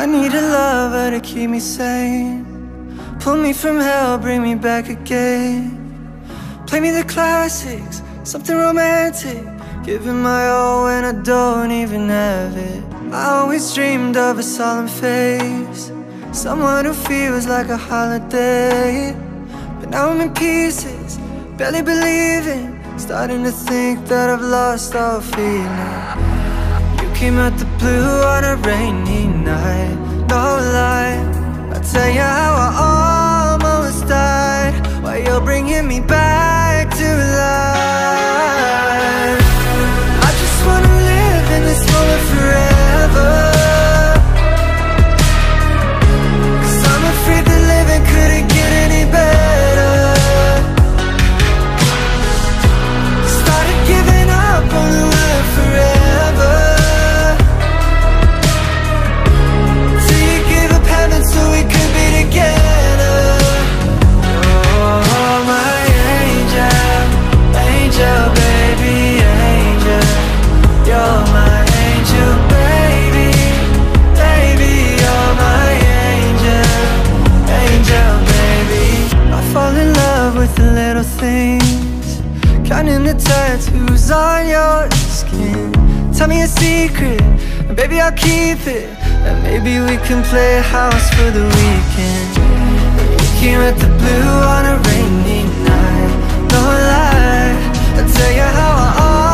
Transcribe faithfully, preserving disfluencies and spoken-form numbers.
I need a lover to keep me sane, pull me from hell, bring me back again. Play me the classics, something romantic, giving my all when I don't even have it. I always dreamed of a solemn face, someone who feels like a holiday. But now I'm in pieces, barely believing, starting to think that I've lost all feeling. You came out the blue on a rainy night, no lie, I'll tell you how I almost died, while you're bringing me back to life. I just wanna live in this moment forever, 'cause I'm afraid that living couldn't get any better. Started giving up on the word forever, till you gave up heaven so we could be together. Oh, my angel, angel, baby, angel. You're my angel, baby, baby. You're my angel, angel, baby. I fall in love with the little things, counting the tattoos on your skin. Tell me a secret, and baby I'll keep it, and maybe we can play house for the weekend. You came at the blue on a rainy night, no lie, I'll tell you how I